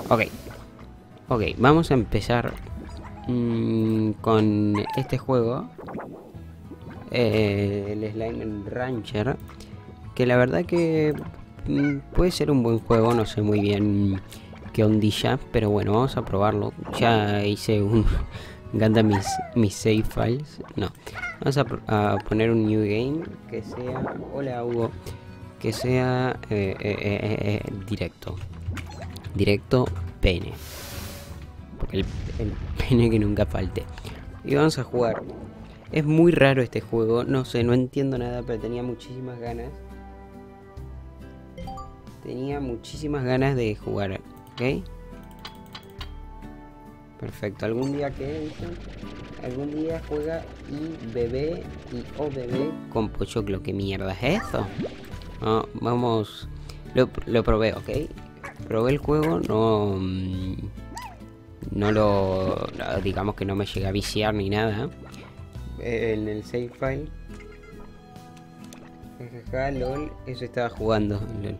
Ok. Ok, vamos a empezar con este juego. El Slime Rancher. Que la verdad que puede ser un buen juego. No sé muy bien qué ondilla. Pero bueno, vamos a probarlo. Ya hice un... Me encantan mis save files. No. Vamos a poner un new game. Que sea... Hola Hugo. Que sea directo. Directo pene. El pene que nunca falte. Y vamos a jugar. Es muy raro este juego. No sé, no entiendo nada. Pero tenía muchísimas ganas. Tenía muchísimas ganas de jugar. ¿Ok? Perfecto. Algún día que algún día juega y bebé y o bebé con pochoclo. ¿Qué mierda es eso? No, vamos. Lo probé, ¿ok? Probé el juego, no. No lo. Digamos que no me llegué a viciar ni nada. En el save file. Jajaja, lol. Eso estaba jugando. Lol.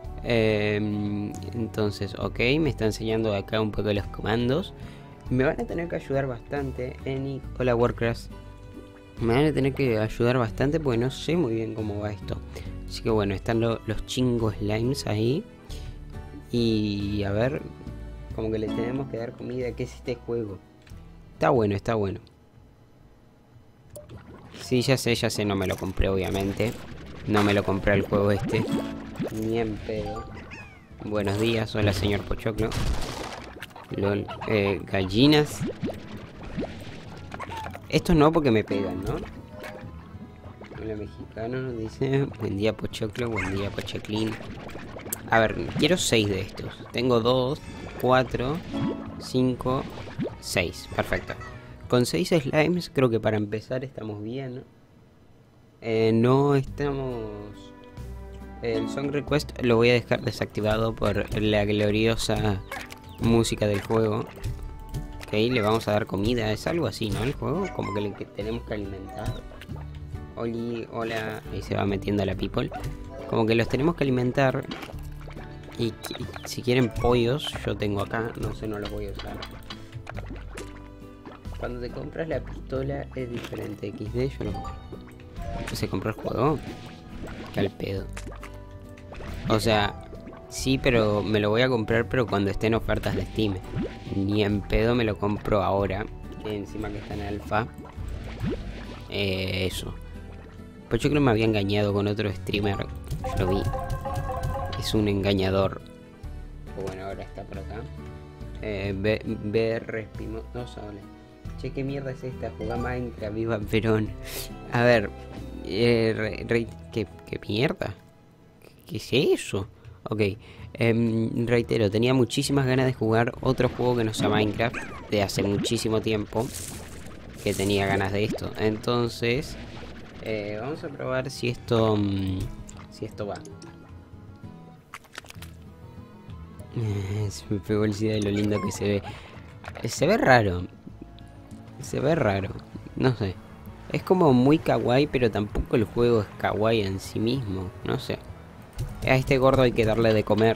Entonces, ok, me está enseñando acá un poco los comandos. Me van a tener que ayudar bastante. Hola Warcraft. Me van a tener que ayudar bastante porque no sé muy bien cómo va esto. Así que bueno, están los chingos slimes ahí. Y a ver, como que le tenemos que dar comida. ¿Qué es este juego? Está bueno, está bueno. Sí, ya sé, no me lo compré obviamente. No me lo compré el juego este. Ni en pedo. Buenos días, hola señor Pochoclo. LOL. Gallinas. Estos no porque me pegan, ¿no? Hola mexicano, nos dice. Buen día Pochoclo, buen día Pochoclín. A ver, quiero 6 de estos. Tengo 2, 4, 5, 6. Perfecto. Con 6 slimes creo que para empezar estamos bien. No estamos... El song request lo voy a dejar desactivado por la gloriosa música del juego. Ok, le vamos a dar comida. Es algo así, ¿no? El juego, como que tenemos que alimentar. Oli, hola. Ahí se va metiendo la people. Como que los tenemos que alimentar. Y si quieren pollos, yo tengo acá. No sé, no los voy a usar. Cuando te compras la pistola es diferente. XD, yo no. ¿Se compró el juego? Que al pedo. O sea, sí, pero me lo voy a comprar, pero cuando esté en ofertas de Steam. Ni en pedo me lo compro ahora. Encima que está en alfa. Eso. Pues yo creo que me había engañado con otro streamer. Yo lo vi. Es un engañador. Pero bueno, ahora está por acá. BR Espinosa, hola. Che, ¿qué mierda es esta? Juega Minecraft, viva Perón. A ver. ¿Qué mierda? ¿Qué es eso? Ok. Reitero, tenía muchísimas ganas de jugar otro juego que no sea Minecraft. De hace muchísimo tiempo. Que tenía ganas de esto. Entonces... vamos a probar si esto... si esto va. Se me pegó el SIDA de lo lindo que se ve. Se ve raro. Se ve raro. No sé. Es como muy kawaii, pero tampoco el juego es kawaii en sí mismo. No sé. A este gordo hay que darle de comer.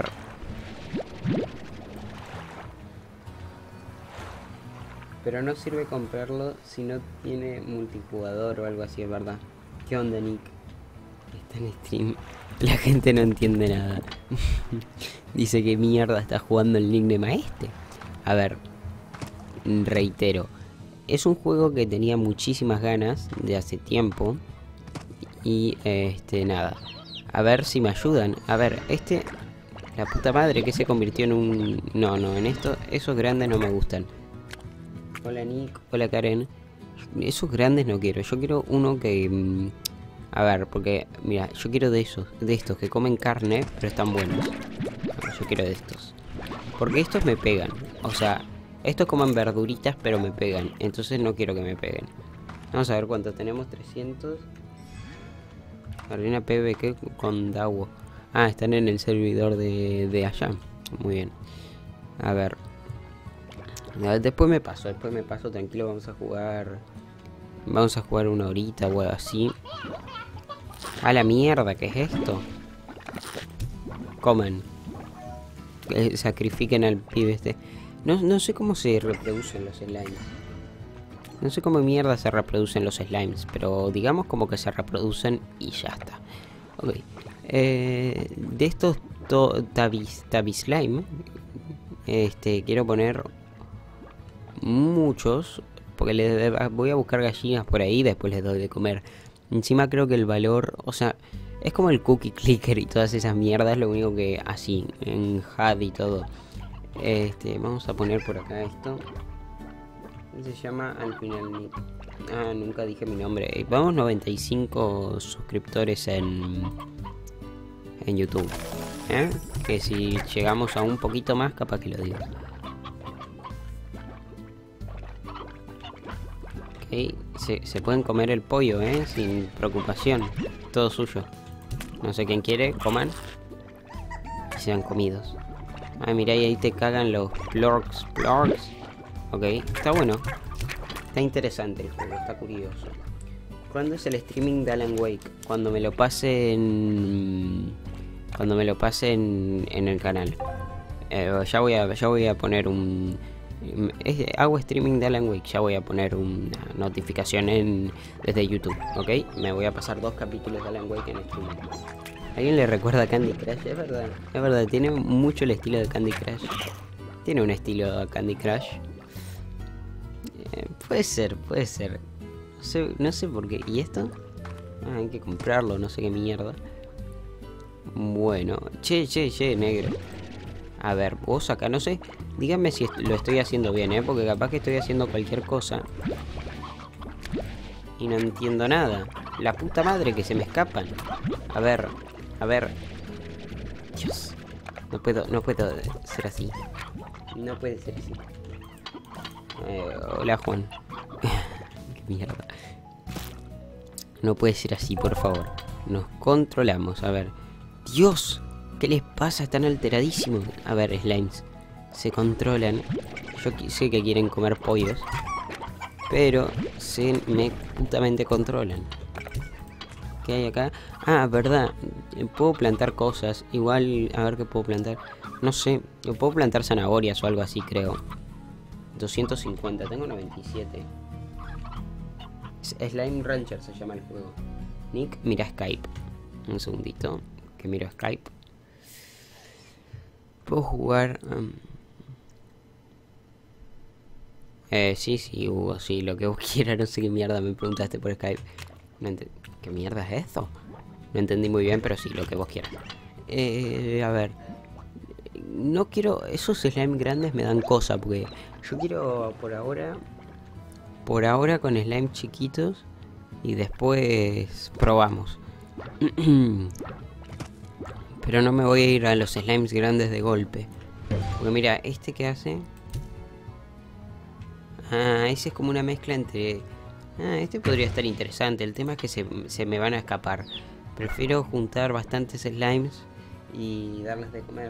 Pero no sirve comprarlo si no tiene multijugador o algo así, es verdad. ¿Qué onda, Nick? Está en stream. La gente no entiende nada. Dice que mierda está jugando el nickname a este. A ver, reitero. Es un juego que tenía muchísimas ganas de hace tiempo. Y nada. A ver si me ayudan. A ver, la puta madre que se convirtió en un... No, en esto. Esos grandes no me gustan. Hola Nick, hola Karen. Esos grandes no quiero. Yo quiero uno que... a ver, porque... Mira, yo quiero de estos que comen carne, pero están buenos. Yo quiero de estos. Porque estos me pegan. O sea, estos comen verduritas, pero me pegan. Entonces no quiero que me peguen. Vamos a ver cuánto tenemos. 300. Arena PvP con Dawo. Ah, están en el servidor de allá. Muy bien. A ver. Después me paso, tranquilo, vamos a jugar. Vamos a jugar una horita o algo así. A la mierda, ¿qué es esto? Comen. sacrifiquen al pibe este. No sé cómo se reproducen los slimes. No sé cómo mierda se reproducen los slimes, pero digamos como que se reproducen y ya está. Ok. De estos Tabi Slime, quiero poner muchos, porque voy a buscar gallinas por ahí y después les doy de comer. Encima creo que el valor, o sea, es como el cookie clicker y todas esas mierdas, lo único que así, en HUD y todo. Vamos a poner por acá esto. Se llama al final. Ah, nunca dije mi nombre. Vamos 95 suscriptores en YouTube. Que si llegamos a un poquito más, capaz que lo digo. Ok, se pueden comer el pollo, sin preocupación. Todo suyo. No sé quién quiere, coman. Y sean comidos. Ah, mirá, y ahí te cagan los plorks. Ok, está bueno. Está interesante el juego, está curioso. ¿Cuándo es el streaming de Alan Wake? Cuando me lo pase en el canal. Ya voy a poner un... hago streaming de Alan Wake, ya voy a poner una notificación desde YouTube, ¿ok? Me voy a pasar 2 capítulos de Alan Wake en streaming. ¿Alguien le recuerda a Candy Crush? Es verdad, tiene mucho el estilo de Candy Crush. Tiene un estilo de Candy Crush. Puede ser. No sé por qué. ¿Y esto? Ah, hay que comprarlo, no sé qué mierda. Bueno, che, negro. A ver, vos acá, no sé. Díganme si lo estoy haciendo bien, porque capaz que estoy haciendo cualquier cosa y no entiendo nada. La puta madre que se me escapan. A ver. Dios. No puedo ser así. No puede ser así. Hola, Juan. Qué mierda. No puede ser así, por favor. Nos controlamos, a ver. Dios, ¿qué les pasa? Están alteradísimos. A ver, slimes, se controlan. Yo sé que quieren comer pollos, pero se me putamente controlan. ¿Qué hay acá? Ah, verdad. Puedo plantar cosas. Igual, a ver qué puedo plantar. No sé, puedo plantar zanahorias o algo así, creo. 250, tengo 97. Slime Rancher se llama el juego. Nick, mira Skype. Un segundito, que miro Skype. Puedo jugar... sí, Hugo, sí, lo que vos quieras. No sé qué mierda me preguntaste por Skype. ¿Qué mierda es esto? No entendí muy bien, pero sí, lo que vos quieras. A ver... No quiero... Esos slime grandes me dan cosa, porque yo quiero por ahora con slime chiquitos y después probamos. Pero no me voy a ir a los slimes grandes de golpe. Porque mira, ¿este qué hace? Ah, ese es como una mezcla entre... Ah, este podría estar interesante. El tema es que se me van a escapar. Prefiero juntar bastantes slimes y darles de comer.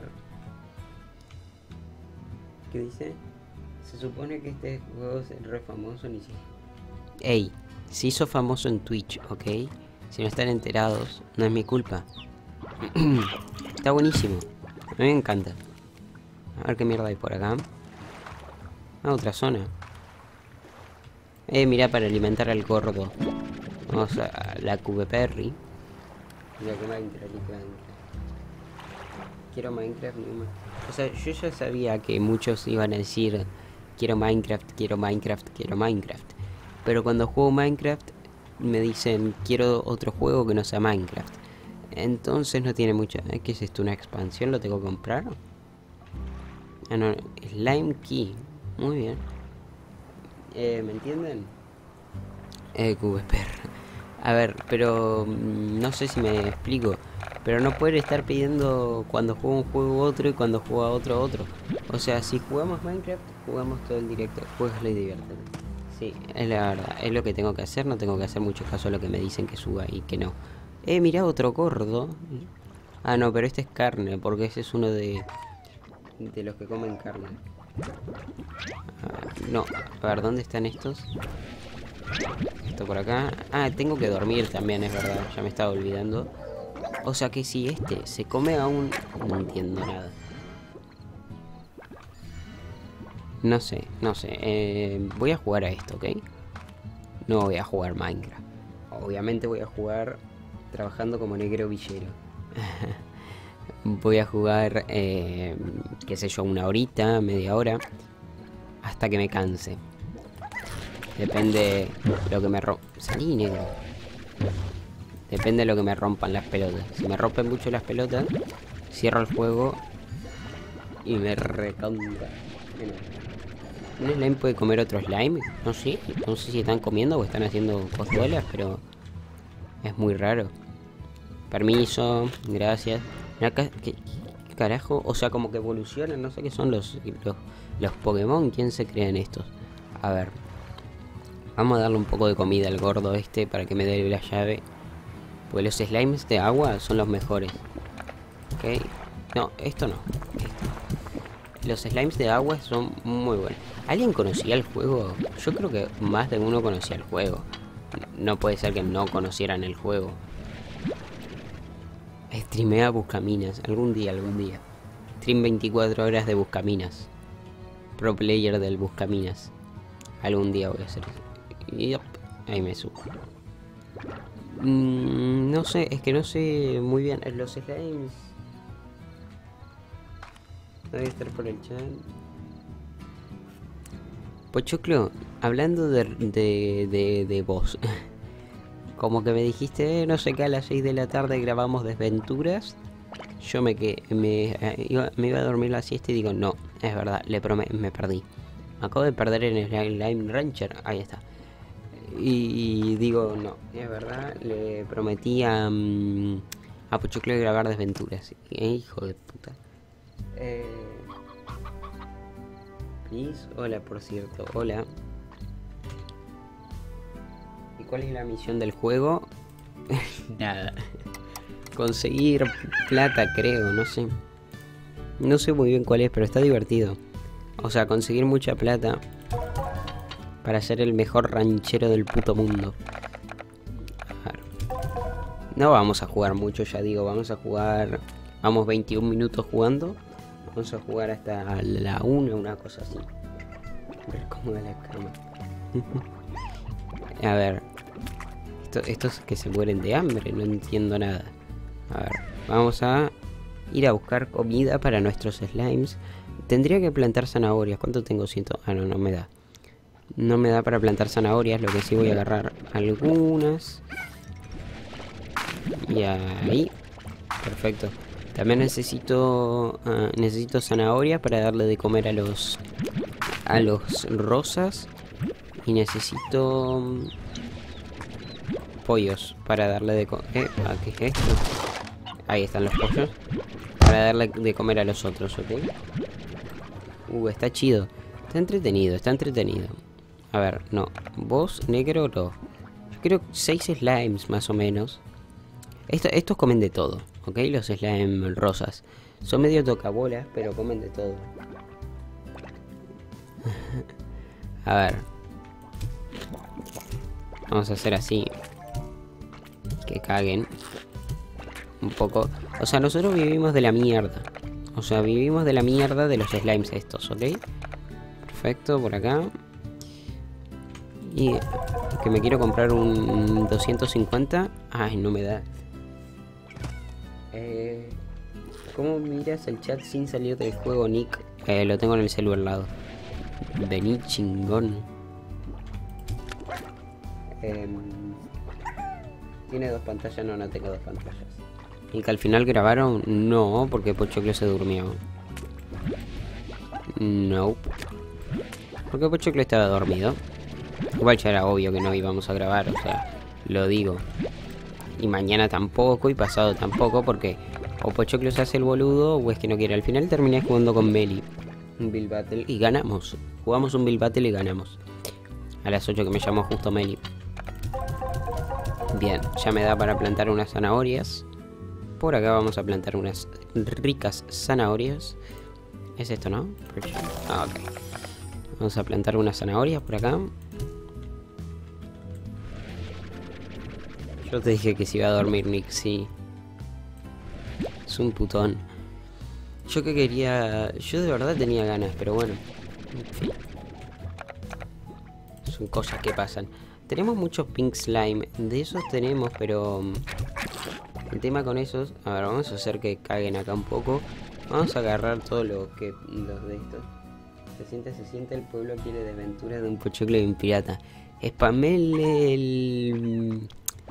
¿Qué dice? Se supone que este juego es re famoso, ni siquiera. Ey, se hizo famoso en Twitch, ¿ok? Si no están enterados, no es mi culpa. Está buenísimo. A mí me encanta. A ver qué mierda hay por acá. Ah, otra zona. Mirá, para alimentar al gordo. Vamos a la Cubeperry. Quiero Minecraft. O sea, yo ya sabía que muchos iban a decir quiero Minecraft. Pero cuando juego Minecraft me dicen quiero otro juego que no sea Minecraft. Entonces no tiene mucha... ¿Qué es esto? ¿Una expansión? ¿Lo tengo que comprar? Ah, no. Slime Key. Muy bien. ¿Me entienden? QVPR. A ver, pero... no sé si me explico. Pero no poder estar pidiendo cuando juego un juego otro y cuando juega otro. O sea, si jugamos Minecraft, jugamos todo el directo. Juegaslo y diviértete. Sí, es la verdad. Es lo que tengo que hacer. No tengo que hacer mucho caso a lo que me dicen que suba y que no. Mirá otro gordo. Ah, no, pero este es carne, porque ese es uno de los que comen carne. No, a ver, ¿dónde están estos? Esto por acá. Ah, tengo que dormir también, es verdad. Ya me estaba olvidando. O sea que si este se come a un... No entiendo nada. No sé, no sé. Voy a jugar a esto, ¿ok? No voy a jugar Minecraft. Obviamente voy a jugar trabajando como negro villero. Voy a jugar, qué sé yo, una horita, media hora, hasta que me canse. Depende lo que me rompa. Salí, negro. Depende de lo que me rompan las pelotas. Si me rompen mucho las pelotas, cierro el juego y me recontra. ¿Un slime puede comer otro slime? No sé. No sé si están comiendo o están haciendo cozuelas, pero es muy raro. Permiso, gracias. ¿Qué carajo? O sea, como que evolucionan. No sé qué son los Pokémon. ¿Quién se crean estos? A ver. Vamos a darle un poco de comida al gordo este para que me dé la llave. Pues los slimes de agua son los mejores. Ok. No, esto no. Los slimes de agua son muy buenos. ¿Alguien conocía el juego? Yo creo que más de uno conocía el juego. No puede ser que no conocieran el juego. Streamea Buscaminas. Algún día. Stream 24 horas de Buscaminas. Pro player del Buscaminas. Algún día voy a hacer eso. Yep. Ahí me subo. No sé, es que no sé muy bien. Los slimes. Debe estar por el chat. Pochoclo, hablando de vos. Como que me dijiste, no sé qué, a las 6 de la tarde grabamos Desventuras. Yo me iba a dormir la siesta y digo, no, es verdad, me perdí. Me acabo de perder en el Slime Rancher, ahí está. Y digo, no, es verdad, le prometí a Pochoclo grabar Desventuras. Hijo de puta. Please, hola, por cierto, hola. ¿Y cuál es la misión del juego? Nada. Conseguir plata, creo, no sé. No sé muy bien cuál es, pero está divertido. O sea, conseguir mucha plata para ser el mejor ranchero del puto mundo. A ver. No vamos a jugar mucho, ya digo, vamos a jugar... Vamos 21 minutos jugando. Vamos a jugar hasta la 1, una cosa así. Ver cómo da la cama. A ver. Estos que se mueren de hambre, no entiendo nada. A ver, vamos a ir a buscar comida para nuestros slimes. Tendría que plantar zanahorias. ¿Cuánto tengo? 100. Ah, no, no me da. No me da para plantar zanahorias. Lo que sí voy a agarrar algunas. Y ahí. Perfecto. También necesito zanahorias para darle de comer a los rosas. Y necesito pollos para darle de comer. ¿Qué es esto? Ahí están los pollos. Para darle de comer a los otros, ¿ok? Está chido. Está entretenido. A ver, no. Vos, negro, no. Yo quiero 6 slimes, más o menos. Estos comen de todo, ¿ok? Los slime rosas. Son medio tocabolas, pero comen de todo. A ver. Vamos a hacer así. Que caguen. Un poco. O sea, nosotros vivimos de la mierda. O sea, vivimos de la mierda de los slimes estos, ¿ok? Perfecto, por acá. Y que me quiero comprar un 250. Ay, no me da. ¿Cómo miras el chat sin salir del juego, Nick? Lo tengo en el celular al lado. Vení, chingón. ¿Tiene 2 pantallas? No, no tengo 2 pantallas. ¿Y que al final grabaron? No, porque Pochoclo se durmió. No. Porque Pochoclo estaba dormido. Igual ya era obvio que no íbamos a grabar, o sea, lo digo. Y mañana tampoco, y pasado tampoco, porque o Pochoclo se hace el boludo o es que no quiere. Al final terminé jugando con Meli un Build Battle y ganamos. Jugamos un Build Battle y ganamos. A las 8 que me llamó justo Meli. Bien, ya me da para plantar unas zanahorias. Por acá vamos a plantar unas ricas zanahorias. Es esto, ¿no? Ah, ok. Vamos a plantar unas zanahorias por acá. Yo te dije que se iba a dormir, Nick, sí. Es un putón. Yo que quería... Yo de verdad tenía ganas, pero bueno. En fin. Son cosas que pasan. Tenemos muchos pink slime. De esos tenemos, pero... el tema con esos... A ver, vamos a hacer que caguen acá un poco. Vamos a agarrar todo lo que... los de estos. Se siente, el pueblo quiere de aventuras de un pochoclo y un pirata. Spamenle el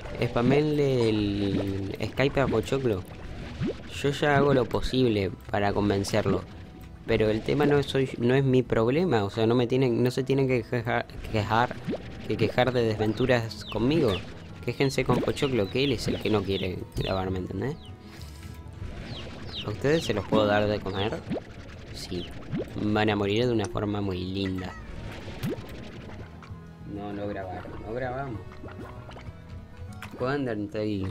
Skype a Pochoclo. Yo ya hago lo posible para convencerlo. Pero el tema no es mi problema. O sea, no se tienen que quejar de desventuras conmigo. Quéjense con Pochoclo, que él es el que no quiere grabar, ¿me entendés? ¿A ustedes se los puedo dar de comer? Sí. Van a morir de una forma muy linda. No grabaron, no grabamos. Juega Undertale.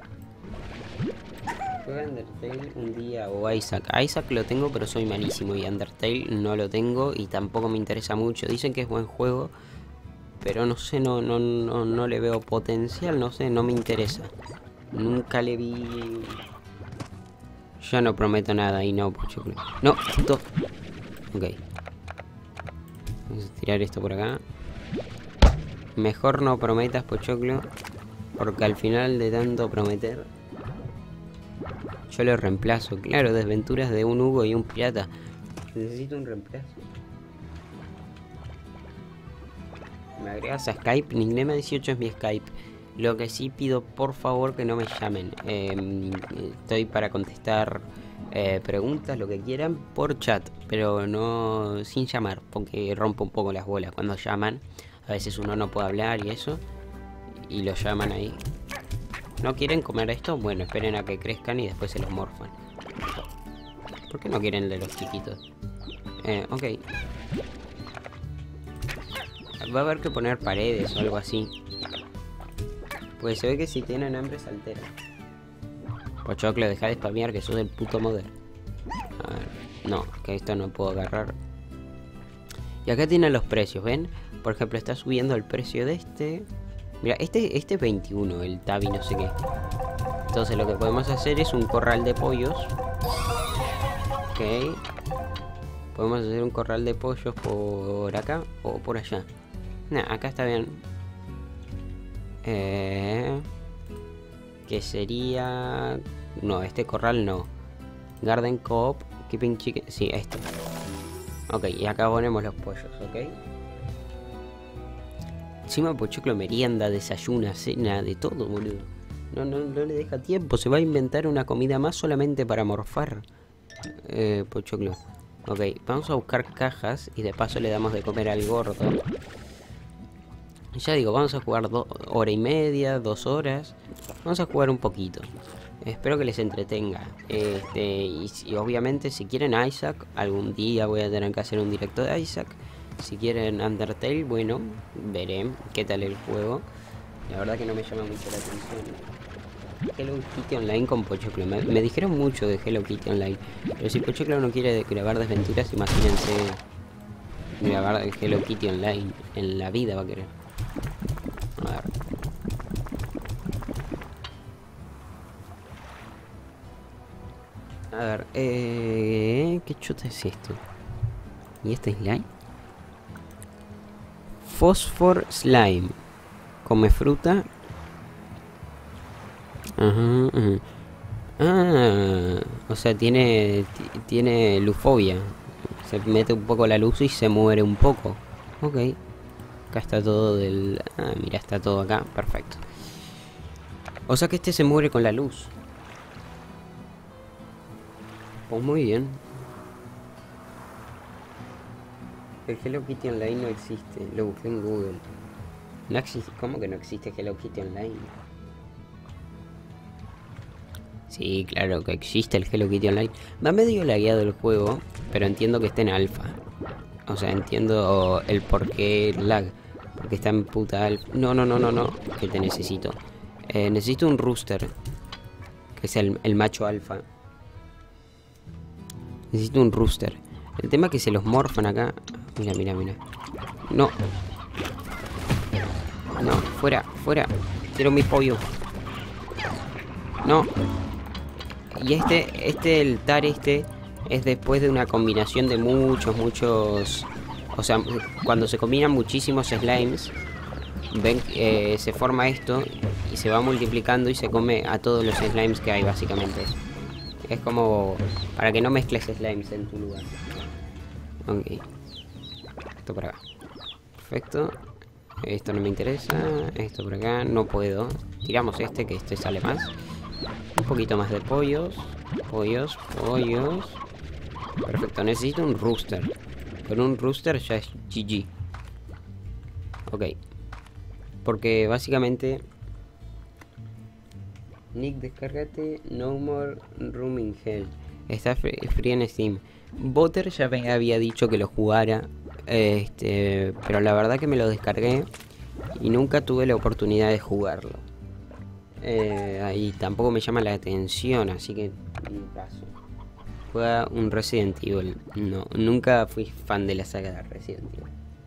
Juega Undertale un día o Isaac. Isaac lo tengo, pero soy malísimo. Y Undertale no lo tengo y tampoco me interesa mucho. Dicen que es buen juego, pero no sé, no le veo potencial. No sé, no me interesa. Nunca le vi. Yo no prometo nada y no, Pochoclo. No, puto. Ok. Vamos a tirar esto por acá. Mejor no prometas, Pochoclo, porque al final de tanto prometer yo lo reemplazo. Claro, desventuras de un Hugo y un pirata. Necesito un reemplazo. Me agregas a Skype. Nickname18 es mi Skype. Lo que sí pido, por favor, que no me llamen. Estoy para contestar preguntas, lo que quieran, por chat, pero no sin llamar, porque rompo un poco las bolas cuando llaman. A veces uno no puede hablar y eso, y lo llaman ahí. ¿No quieren comer esto? Bueno, esperen a que crezcan y después se los morfan. ¿Por qué no quieren el de los chiquitos? Ok. Va a haber que poner paredes o algo así. Pues se ve que si tienen hambre se alteran. Pochoclo, deja de spamear, que sos el puto modder. A ver, no, que esto no puedo agarrar. Y acá tienen los precios, ¿ven? Por ejemplo, está subiendo el precio de este. Mira, este es 21, el Tabi no sé qué. Entonces lo que podemos hacer es un corral de pollos. Ok. Podemos hacer un corral de pollos por acá o por allá. Nah, acá está bien. Que sería... No, este corral no. Garden Coop, Keeping Chicken... Sí, este. Ok, y acá ponemos los pollos, ok. Encima Pochoclo merienda, desayuna, cena, de todo, boludo. No le deja tiempo, se va a inventar una comida más solamente para morfar. Pochoclo. Ok, vamos a buscar cajas y de paso le damos de comer al gordo. Ya digo, vamos a jugar 1 hora y media, 2 horas. Vamos a jugar un poquito. Espero que les entretenga. Y obviamente si quieren Isaac, algún día voy a tener que hacer un directo de Isaac. Si quieren Undertale, bueno, veré qué tal el juego. La verdad que no me llama mucho la atención. Hello Kitty Online con Pochoclo. Me dijeron mucho de Hello Kitty Online. Pero si Pochoclo no quiere grabar desventuras, imagínense grabar Hello Kitty Online. En la vida va a querer. A ver. A ver, ¿qué chuta es esto? ¿Y este slime? Phosphor Slime. Come fruta. Ajá, ajá. Ah, o sea, tiene lufobia. Se mete un poco la luz y se muere un poco. Ok. Acá está todo del... Ah, mira, está todo acá. Perfecto. O sea que este se muere con la luz. Pues muy bien. El Hello Kitty Online no existe. Lo busqué en Google. No existe. ¿Cómo que no existe Hello Kitty Online? Sí, claro que existe el Hello Kitty Online. Va medio lagueado el juego, pero entiendo que está en alfa. O sea, entiendo el por qué lag. Porque está en puta alfa. No. Que te necesito. Necesito un rooster. Que es el macho alfa. Necesito un rooster. El tema es que se los morfan acá. Mira. No. No, fuera. Quiero mi pollo. No. Y el TAR es después de una combinación de muchos O sea, cuando se combinan muchísimos slimes, ven, se forma esto y se va multiplicando y se come a todos los slimes que hay, básicamente. Es como para que no mezcles slimes en tu lugar. Ok. Esto por acá. Perfecto. Esto no me interesa. Esto por acá. No puedo. Tiramos este, que este sale más. Un poquito más de pollos. Pollos. Perfecto. Necesito un rooster. Con un rooster ya es GG. Ok. Porque básicamente... Nick, descárgate No More Room in Hell. Está free en Steam. Butter ya me había dicho que lo jugara. Pero la verdad que me lo descargué y nunca tuve la oportunidad de jugarlo. Y tampoco me llama la atención, así que paso. Juega un Resident Evil. No, nunca fui fan de la saga de Resident Evil.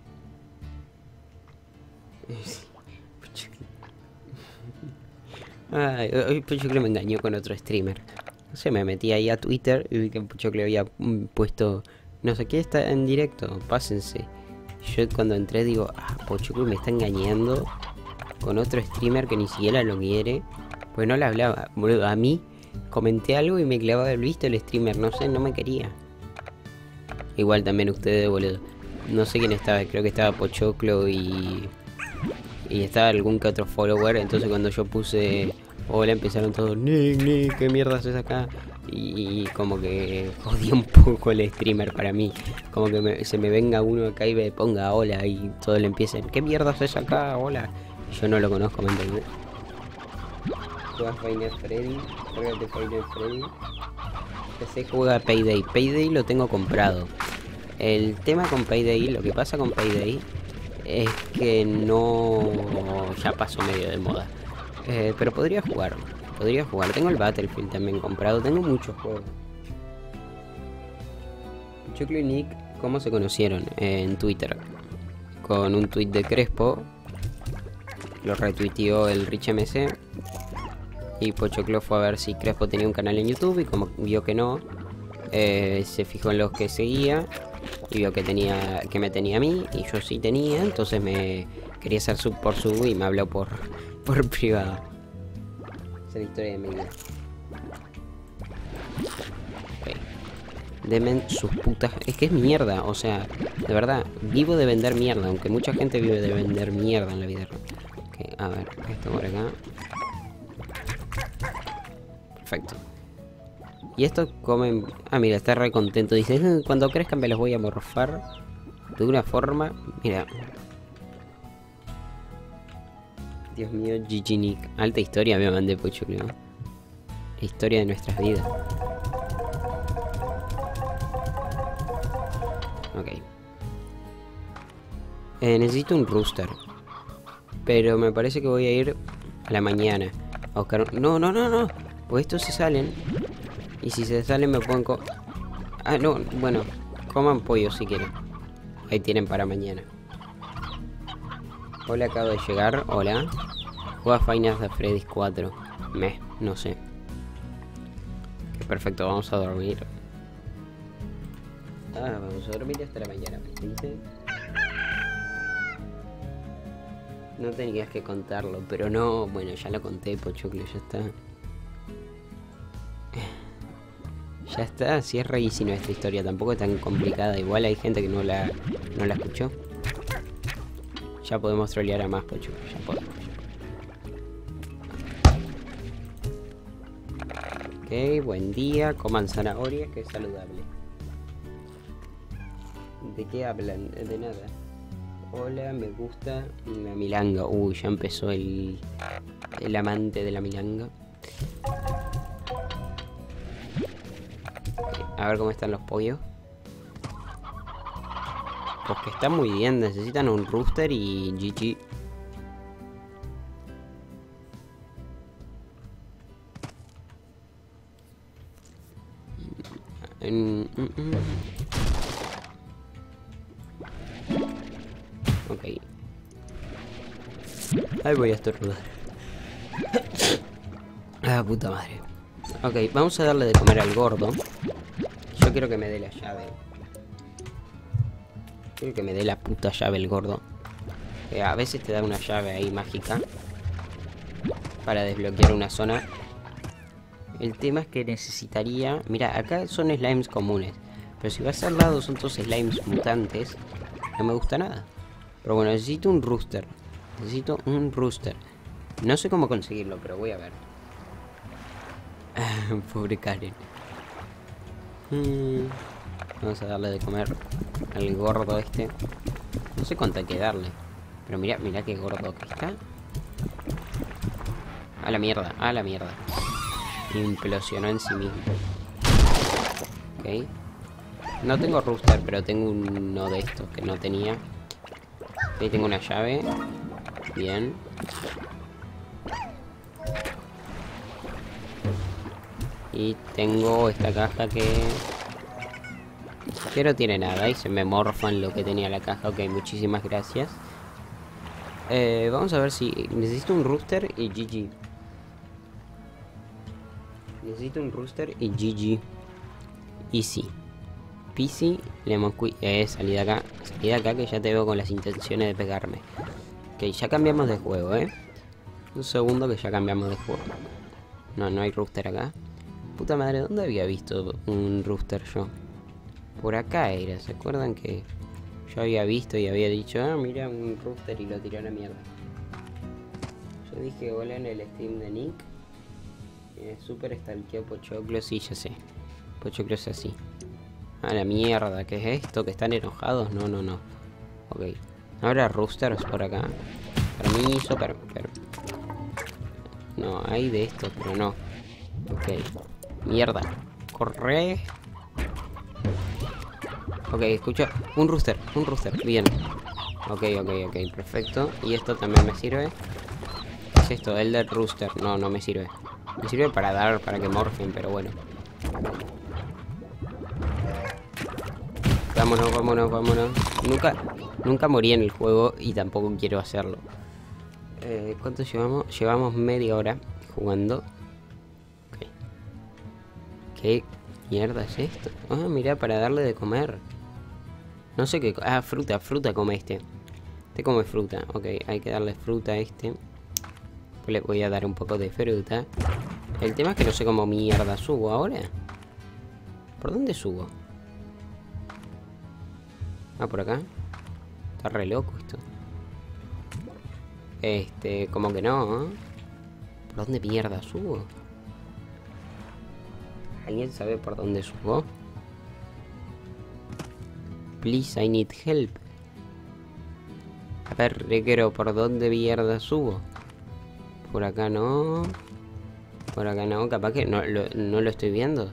Hoy Pochoclo me engañó con otro streamer. No sé, me metí ahí a Twitter y vi que Pochoclo había puesto... No sé qué, está en directo, pásense. Yo cuando entré digo, Pochoclo me está engañando con otro streamer que ni siquiera lo quiere. Pues no le hablaba, boludo. A mí comenté algo y me clavaba el visto el streamer, no sé, no me quería. Igual también ustedes, boludo. No sé quién estaba, creo que estaba Pochoclo y estaba algún que otro follower. Entonces cuando yo puse hola, empezaron todos, Nick, ¿qué mierda haces acá? Y como que jodí un poco el streamer para mí. Como que se me venga uno acá y me ponga hola y todos le empiecen, ¿qué mierda haces acá? Hola. Y yo no lo conozco, ¿me entendés? ¿Juegas Final Freddy? Juégate Final Freddy. PC juega Payday. Payday lo tengo comprado. El tema con Payday, lo que pasa con Payday es que no... ya pasó medio de moda. Pero podría jugar. Tengo el Battlefield también comprado. Tengo muchos juegos. Choclo y Nick, ¿cómo se conocieron? En Twitter. Con un tweet de Crespo. Lo retuiteó el Rich MC. Y Pochoclo fue a ver si Crespo tenía un canal en YouTube. Y como vio que no, se fijó en los que seguía. Y vio que me tenía a mí. Y yo sí tenía. Entonces me quería hacer sub por sub. Y me habló por privado. Esa es la historia de mi vida. Okay. Denme sus putas... Es que es mierda. O sea, de verdad, vivo de vender mierda. Aunque mucha gente vive de vender mierda en la vida real. Ok, a ver, esto por acá. Perfecto. Y estos comen... mira, está re contento. Dice, cuando crezcan me los voy a morfar de una forma... Mira. Dios mío, GG Nick. Alta historia me mandé, Pochoclo. La historia de nuestras vidas. Ok. Necesito un rooster. Pero me parece que voy a ir a la mañana a buscar un... No. Pues estos se salen. Y si se salen me pueden... no, bueno. Coman pollo si quieren. Ahí tienen para mañana. Hola, acabo de llegar. Hola. Juega Final Freddy's 4. No sé. Perfecto, vamos a dormir. Vamos a dormir hasta la mañana, ¿me dice? No tenías que contarlo, pero no... Bueno, ya lo conté, Pochoclo, ya está. Ya está, si es rarísima esta historia, tampoco es tan complicada. Igual hay gente que no la escuchó. Ya podemos trolear a más, Pochoclo, ya podemos. Ok, buen día, coman zanahoria, que es saludable. ¿De qué hablan? De nada. Hola, me gusta la milanga. Uy, ya empezó el amante de la milanga. Okay, a ver cómo están los pollos. Pues que están muy bien, necesitan un rooster y GG. Ok. Ahí voy a estornudar. Puta madre. Ok, vamos a darle de comer al gordo. Yo quiero que me dé la llave. Quiero que me dé la puta llave el gordo. A veces te da una llave ahí mágica para desbloquear una zona. El tema es que necesitaría... Mira, acá son slimes comunes, pero si vas al lado son todos slimes mutantes. No me gusta nada. Pero bueno, necesito un rooster. Necesito un rooster. No sé cómo conseguirlo, pero voy a ver. Pobre Karen. Vamos a darle de comer al gordo este. No sé cuánto hay que darle. Pero mira, mira qué gordo que está. A la mierda, a la mierda. Implosionó en sí mismo. Ok. No tengo rooster, pero tengo uno de estos que no tenía. Ahí tengo una llave. Bien. Y tengo esta caja que no tiene nada. Y se me morfan lo que tenía la caja. Ok, muchísimas gracias. Vamos a ver si... Necesito un rooster y GG. Necesito un rooster y GG. Easy. Peasy, lemon squeezy. Salí de acá. Salí de acá que ya te veo con las intenciones de pegarme. Ok, ya cambiamos de juego, Un segundo que ya cambiamos de juego. No, no hay rooster acá. Puta madre, ¿dónde había visto un rooster yo? Por acá era, ¿se acuerdan que yo había visto y había dicho, ah, mira un rooster y lo tiré a la mierda? Yo dije hola en el stream de Nick. Super stalkeo Pochoclo, sí, ya sé. Pochoclo es así. A la mierda, ¿qué es esto? ¿Que están enojados? No, no, no. Ok. ¿Habrá roosters por acá? Permiso, pero... No, hay de estos, pero no. Ok. Mierda. Corre. Ok, escucho. Un rooster, bien. Ok, perfecto. Y esto también me sirve. ¿Qué es esto? Elder Rooster. No, no me sirve. Me sirve para dar, para que morfen, pero bueno. Vámonos, vámonos, vámonos. Nunca morí en el juego y tampoco quiero hacerlo. ¿Cuánto llevamos? Llevamos media hora jugando. Ok. ¿Qué mierda es esto? Ah, mira, para darle de comer. No sé qué... Ah, fruta come este. Este come fruta. Ok, hay que darle fruta a este. Pues le voy a dar un poco de fruta. El tema es que no sé cómo mierda subo ahora. ¿Por dónde subo? Ah, por acá. Está re loco esto. Como que no, ¿eh? ¿Por dónde mierda subo? ¿Alguien sabe por dónde subo? Please, I need help. A ver, requiero por dónde mierda subo. Por acá no. Por acá no, capaz que no lo estoy viendo.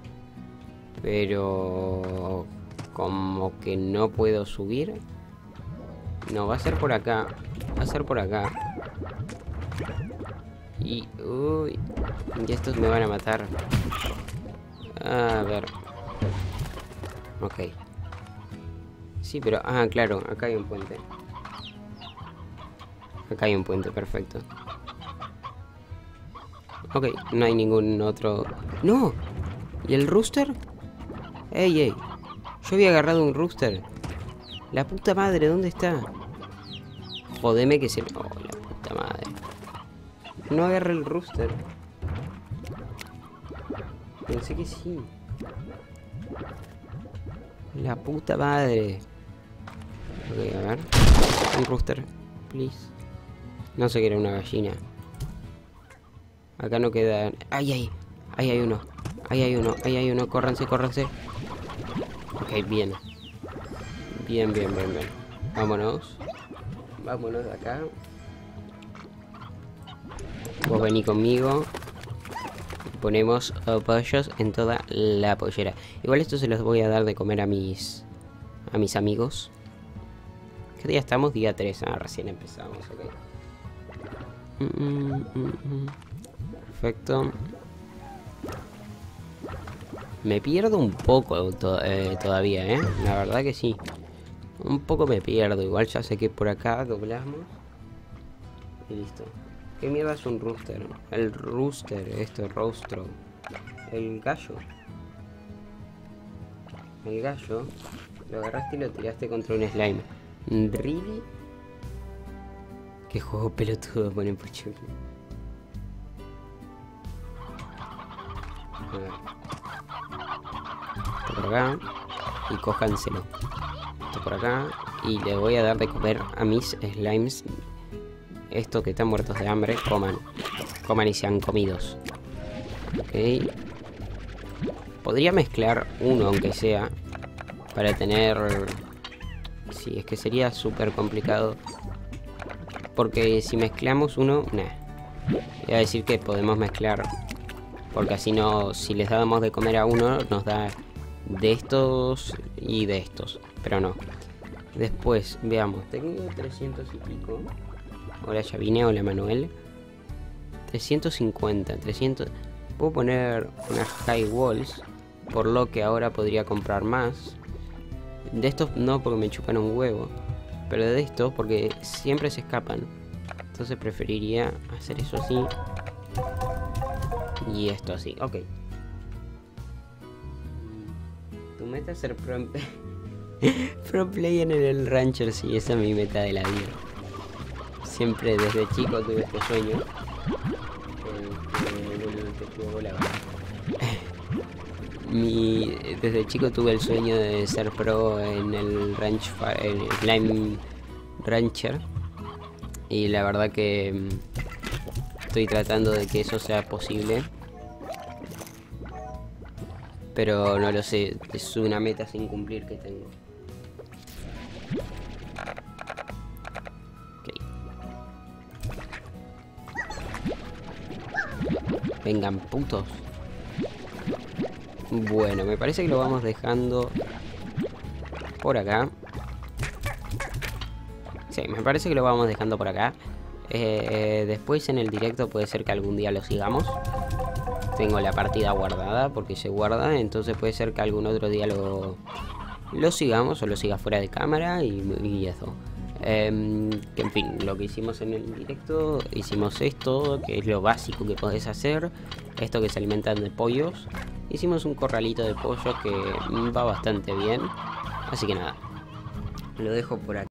Pero... como que no puedo subir. No, va a ser por acá. Va a ser por acá. Y... uy. Y estos me van a matar. A ver. Ok. Sí, pero... ah, claro. Acá hay un puente. Acá hay un puente, perfecto. Ok, no hay ningún otro... ¡No! ¿Y el rooster? ¡Ey, ey! Yo había agarrado un rooster. La puta madre, ¿dónde está? Jodeme que se... oh, la puta madre. No agarré el rooster. Pensé que sí. La puta madre. Ok, a ver. Un rooster, please. No sé que era una gallina. Acá no queda... ¡ay, ay! Ahí hay uno. Ahí hay uno. Ahí hay uno. Córranse, córranse. Ok, bien. Bien, bien, bien, bien. Vámonos. Vámonos de acá. Vos vení conmigo. Ponemos pollos en toda la pollera. Igual esto se los voy a dar de comer a mis amigos. ¿Qué día estamos? Día 3. Ah, recién empezamos, ok. Perfecto. Me pierdo un poco todavía, la verdad que sí. Un poco me pierdo. Igual ya sé que por acá doblamos. Y listo. ¿Qué mierda es un rooster? El rooster, rostro. El gallo. El gallo. Lo agarraste y lo tiraste contra un slime. ¿Really? Qué juego pelotudo pone Pochoclo. A ver. Esto por acá. Y cójanselo. Esto por acá. Y le voy a dar de comer a mis slimes. Estos que están muertos de hambre, coman. Coman y sean comidos. Ok. Podría mezclar uno, aunque sea, para tener... Sí, es que sería súper complicado. Porque si mezclamos uno... Nah. Voy a decir que podemos mezclar. Porque así no... Si les damos de comer a uno, nos da de estos y de estos. Pero no. Después, veamos. Tengo 300 y pico. Hola Yavine, hola Manuel. 350, 300. Puedo poner unas high walls, por lo que ahora podría comprar más. De estos no, porque me chupan un huevo. Pero de estos, porque siempre se escapan. Entonces preferiría hacer eso así. Y esto así, ok. Tu meta es ser pro player en el Rancher, sí, esa es mi meta de la vida. Siempre desde chico tuve este sueño. Desde chico tuve el sueño de ser pro en el Slime Rancher. Y la verdad que estoy tratando de que eso sea posible. Pero no lo sé, es una meta sin cumplir que tengo. Vengan, putos. Bueno, me parece que lo vamos dejando por acá. Sí, me parece que lo vamos dejando por acá. Después en el directo puede ser que algún día lo sigamos. Tengo la partida guardada porque se guarda. Entonces puede ser que algún otro día lo sigamos o lo siga fuera de cámara y eso. Que en fin, lo que hicimos en el directo, hicimos esto, que es lo básico que podés hacer. Esto que se alimentan de pollos. Hicimos un corralito de pollo que va bastante bien. Así que nada, lo dejo por aquí.